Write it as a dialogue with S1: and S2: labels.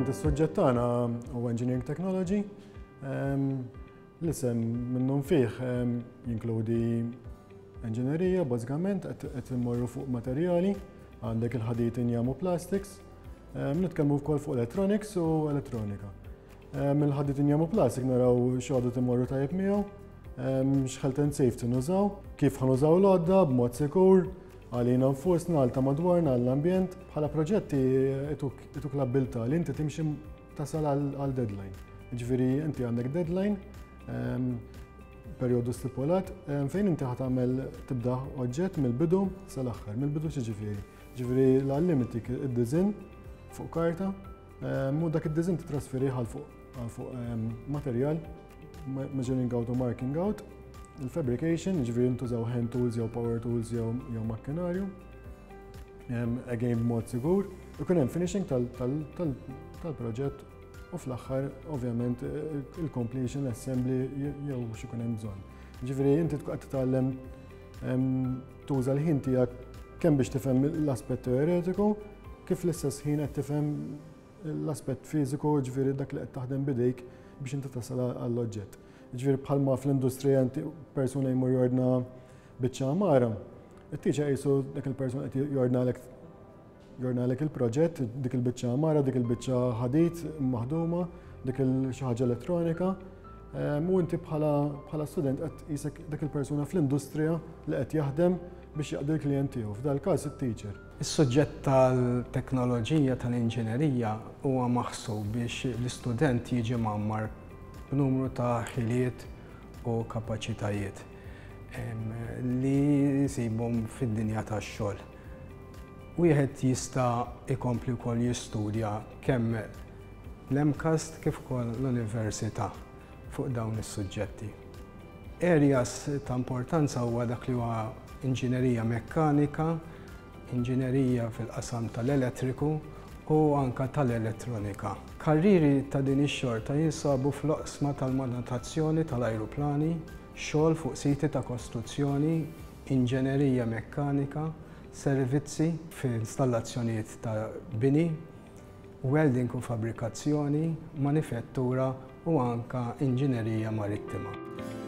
S1: is-suġġett tagħna huwa Engineering Technology. L-isem minnhom fih jinkludi inġinerija, bażikament qed immorru fuq materjali, għandek il-ħadid injamu plastics, nitkellmu wkoll fuq electronics u elettronika. Mill-ħadid injamu plastic naraw x'għodu timmorru tajjeb miegħu, x'health and safety nużaw, kif ħanużaw l-għodda b'mod sikur, għalina nfusna, għal ta' madwarna, għall-ambjent. Bħala proġetti ituk l-abbilta li inti timxi tasal għal deadline. Ġifieri inti għandek deadline, perjodu stipulat, fejn inti ħatamel tibda oġġett mill-bidu sal-aħħar. Mill-bidu x'ġifieri? Ġifieri l-għallimtik id-design fuq karta, u dak id-design titrasferih għal fuq materjal, measuring out u marking out, il-fabrication, ġifieri ntużaw hand tools jew power tools jew makkinarju, again b'mod sigur, ikun hemm finishing tal-proġett u fl-aħħar ovvjament il-completion, assembly jew x'ikun hemm bżonn. Ġifieri inti tkun qed titgħallem tuża l-ħin tiegħek kemm biex tifhem l-aspett teoretiku, kif l-istess ħin qed tifhem l-aspett fiżiku, ġifieri dak li qed taħdem bidejk biex inti tasal għall-oġġett. Ġifieri bħalma fl-industrija persuna jmur jordna biċċa amara, it-tieġa qisu dak il-persuna qed jordnalek il-proġett, dik il-biċċa amara, dik il-biċċa ħadid maħduma, dik xi ħaġa elettronika, u inti bħala student qed qisek dak il-persuna fl-industrija li qed jaħdem biex jaqdi l-klijent tiegħu, f'dal każ it-teacher.
S2: Is-suġġett tal-teknoloġija tal-inġinerija huwa maħsub biex l-istudent jiġi mgħammar b'numru ta' ħiliet u kapaċitajiet li jsibhom fid-dinja tax-xogħol. Wieħed jista' jkompli wkoll jistudja kemm l-MCAST kif ukoll l-università fuq dawn is-suġġetti. Areas ta' importanza huwa dak li huwa inġinerija mekkanika, inġinerija fil-qasam tal-elettriku u anke tal-elettronika. Karriri ta' din ix-xorta jinsabu fl-oqsma tal-manutazzjoni tal-ajruplani, xogħol fuq siti ta' kostruzzjoni, inġinerija mekkanika, servizzi fil-installazzjonijiet ta' bini, welding u fabbrikazzjoni, manifattura u anke inġinerija marittima.